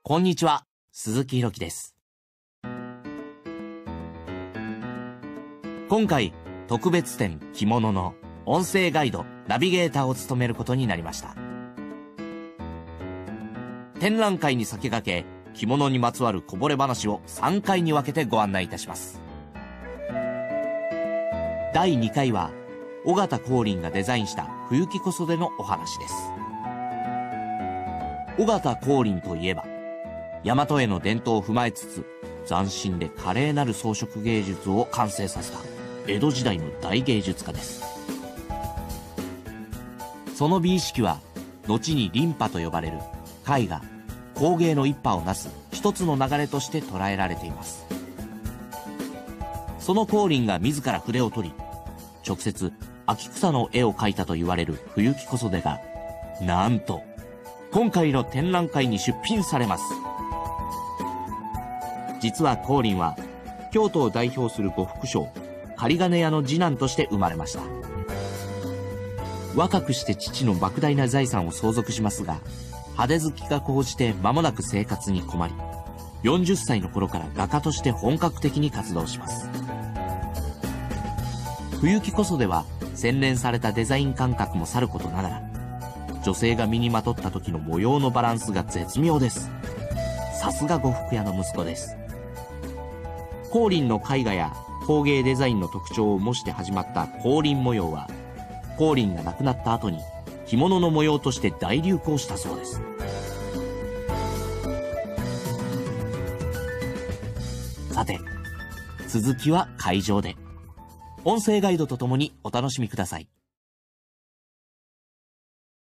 こんにちは、鈴木ひろきです。今回、特別展着物の音声ガイド、ナビゲーターを務めることになりました。展覧会に先駆け、着物にまつわるこぼれ話を3回に分けてご案内いたします。第2回は、尾形光琳がデザインした冬木小袖のお話です。尾形光琳といえば、大和絵の伝統を踏まえつつ、斬新で華麗なる装飾芸術を完成させた江戸時代の大芸術家です。その美意識は、後に琳派と呼ばれる絵画、工芸の一派をなす一つの流れとして捉えられています。その光琳が自ら筆を取り、直接秋草の絵を描いたと言われる冬木小袖が、なんと、今回の展覧会に出品されます。実は光琳は、京都を代表する呉服商、狩金屋の次男として生まれました。若くして父の莫大な財産を相続しますが、派手好きが高じて間もなく生活に困り、40歳の頃から画家として本格的に活動します。冬木小袖は、洗練されたデザイン感覚もさることながら、女性が身にまとった時の模様のバランスが絶妙です。さすが呉服屋の息子です。光琳の絵画や工芸デザインの特徴を模して始まった光琳模様は、光琳が亡くなった後に着物の模様として大流行したそうです。さて、続きは会場で。音声ガイドとともにお楽しみください。